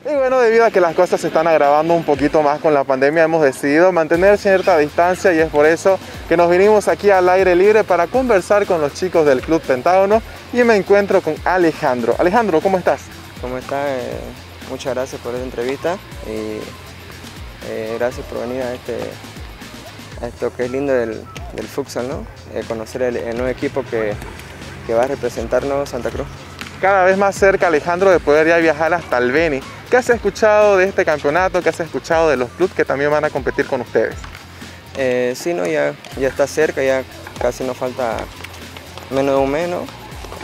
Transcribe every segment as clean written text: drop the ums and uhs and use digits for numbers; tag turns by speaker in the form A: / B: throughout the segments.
A: Y bueno, debido a que las cosas se están agravando un poquito más con la pandemia, hemos decidido mantener cierta distancia y es por eso que nos vinimos aquí al aire libre para conversar con los chicos del Club Pentágono y me encuentro con Alejandro. Alejandro, ¿cómo estás?
B: ¿Cómo está? Muchas gracias por esta entrevista y gracias por venir a esto que es lindo del futsal, ¿no? Conocer el nuevo equipo que va a representarnos Santa Cruz.
A: Cada vez más cerca, Alejandro, de poder ya viajar hasta el Beni. ¿Qué has escuchado de este campeonato? ¿Qué has escuchado de los clubes que también van a competir con ustedes?
B: Sí, no, ya está cerca, ya casi nos falta menos de un mes, ¿no?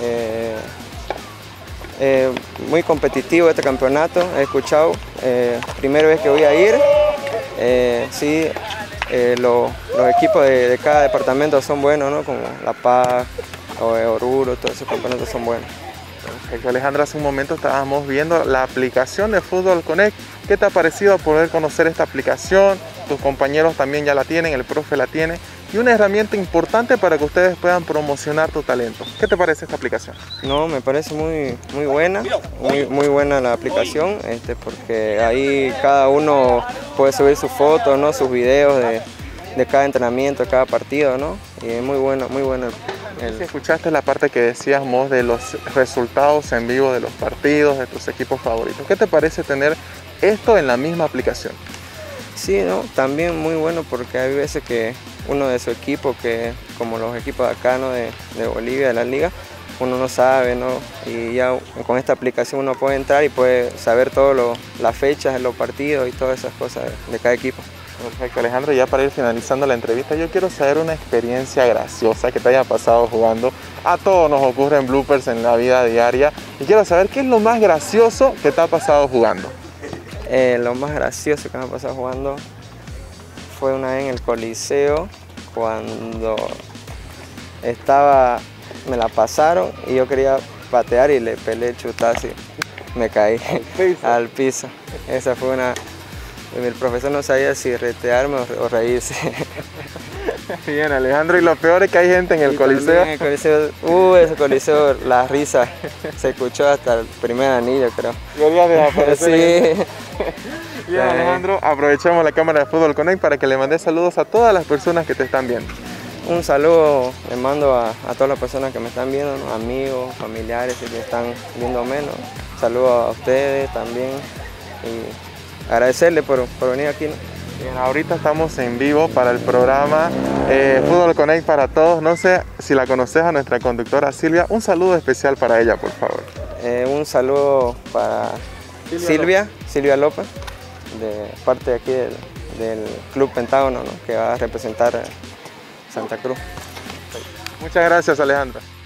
B: Muy competitivo este campeonato, he escuchado, primera vez que voy a ir, sí, los equipos de cada departamento son buenos, ¿no? Como La Paz, Oruro, todos esos campeonatos son buenos.
A: Perfecto, Alejandro, hace un momento estábamos viendo la aplicación de Fútbol Connect. ¿Qué te ha parecido poder conocer esta aplicación? Tus compañeros también ya la tienen, el profe la tiene. Y una herramienta importante para que ustedes puedan promocionar tu talento. ¿Qué te parece esta aplicación?
B: No, me parece muy buena, muy buena la aplicación, porque ahí cada uno puede subir sus fotos, ¿no? Sus videos de cada entrenamiento, de cada partido, ¿no? Y es muy bueno.
A: Si escuchaste la parte que decíamos de los resultados en vivo de los partidos, de tus equipos favoritos. ¿Qué te parece tener esto en la misma aplicación?
B: Sí, ¿no? También muy bueno porque hay veces que uno de su equipo, que como los equipos de acá, ¿no? de Bolivia, de la liga, uno no sabe, ¿no? Y ya con esta aplicación uno puede entrar y puede saber todas las fechas de los partidos y todas esas cosas de cada equipo.
A: Perfecto, Alejandro, ya para ir finalizando la entrevista, yo quiero saber una experiencia graciosa que te haya pasado jugando. A todos nos ocurren bloopers en la vida diaria y quiero saber qué es lo más gracioso que te ha pasado jugando.
B: Lo más gracioso que me ha pasado jugando fue una vez en el Coliseo, cuando me la pasaron y yo quería patear y le peleé el chutazo y me caí al piso. Esa fue una... El profesor no sabía si retearme o reírse.
A: Bien, Alejandro, y lo peor es que hay gente en el Coliseo.
B: En el Coliseo, ese Coliseo, la risa se escuchó hasta el primer anillo, creo.
A: Querías desaparecer.
B: Sí.
A: Bien, Alejandro, aprovechamos la cámara de Fútbol Connect para que le mandes saludos a todas las personas que te están viendo.
B: Un saludo le mando a todas las personas que me están viendo, ¿no? Amigos, familiares que están viéndome, ¿no? Saludos a ustedes también y agradecerles por venir aquí, ¿no?
A: Bien, ahorita estamos en vivo para el programa Fútbol Connect para todos. No sé si la conoces a nuestra conductora Silvia. Un saludo especial para ella, por favor.
B: Un saludo para Silvia López, de parte de aquí del Club Pentágono, ¿no? Que va a representar Santa Cruz.
A: Muchas gracias, Alejandro.